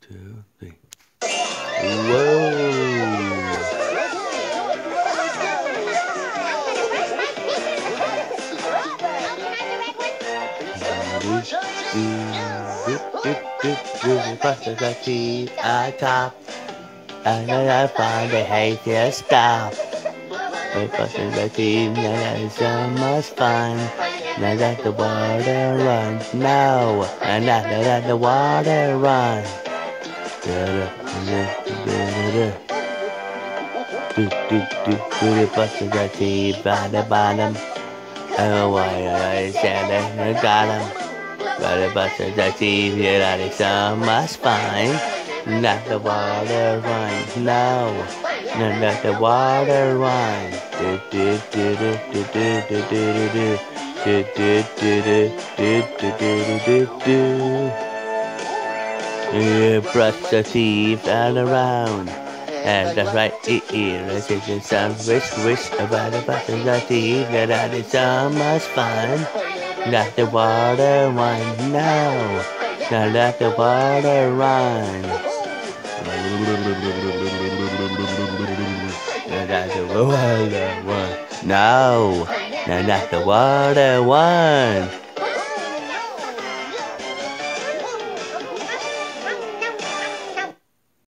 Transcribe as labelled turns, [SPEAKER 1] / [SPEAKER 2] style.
[SPEAKER 1] 2, 3. Whoa! Brushes the teeth at top, and then I find the hair stop. Brushes the teeth, that is so much fun. Now let the water run, no, and now let the water run. Brushes the teeth at the bottom. Oh, I said I got him. But the brushes the teeth, that is so much fun. Let the water run, no, now let the water run. Brush the teeth all around. And the right ear, as it is some wish about the brush the teeth, that is so much fun. Let the water run, no, now let the water run. Let the water run, no, now let the water run.